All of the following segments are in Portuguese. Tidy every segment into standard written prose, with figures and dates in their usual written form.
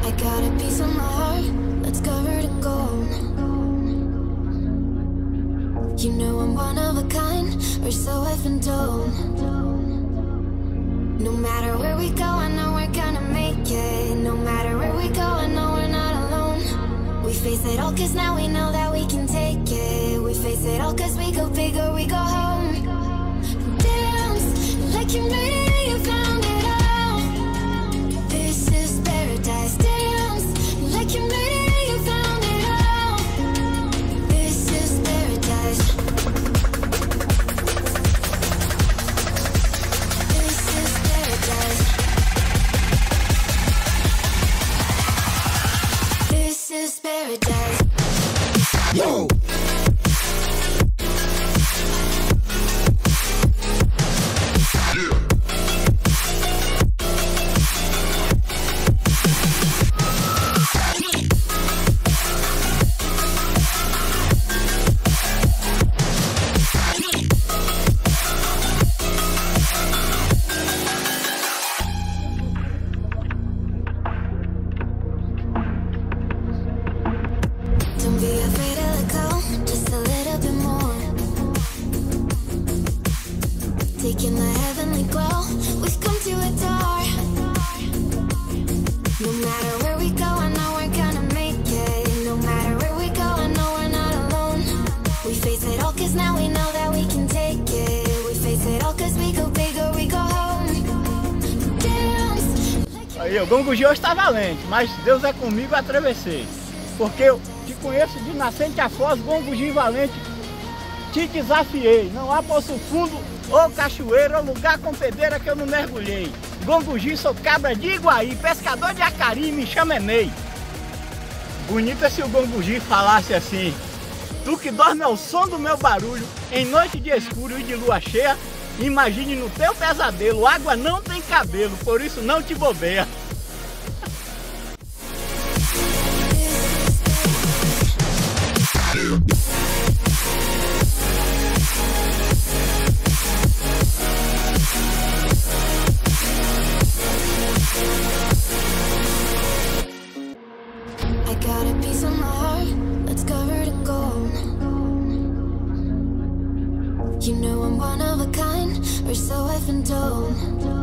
I got a piece of my heart that's covered in gold. You know I'm one of a kind, or so I've been told. No matter where we go, I know we're gonna make it. No matter where we go, I know we're not alone. We face it all cause now we know that we can take it. We face it all cause we go big or we go home. Dance like you made it and you found it all. This is paradise. Dance like you made it and you found it all. This is paradise. This is paradise. This is paradise. Yo! Don't be afraid to let go, just a little bit more. Taking the heavenly glow, we've come to adore. No matter where we go, I know we're gonna make it. No matter where we go, I know we're not alone. We face it all cause now we know that we can take it. We face it all cause we go big or we go home. Dance like Aí, o Gongo Gil está valente, mas Deus é comigo, atravessei. Porque eu te conheço de nascente a Foz, Gongo Gil valente, te desafiei. Não há poço fundo ou cachoeira ou lugar com pedreira que eu não mergulhei. Gongo Gil, sou cabra de Iguaí, pescador de Acari, me chama Enei. Bonito é se o Gongo Gil falasse assim: tu que dorme ao som do meu barulho, em noite de escuro e de lua cheia, imagine no teu pesadelo, água não tem cabelo, por isso não te bobeia. I got a piece of my heart that's covered in gold. You know I'm one of a kind, or so I've been told.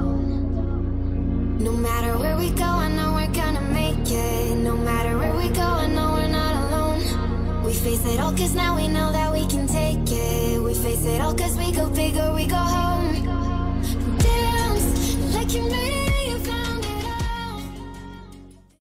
No matter where we go, I know we're gonna make it. No matter where we go, I know we're not alone. We face it all cause now we know that we can take it. We face it all cause we go big or we go home. Dance like you made it.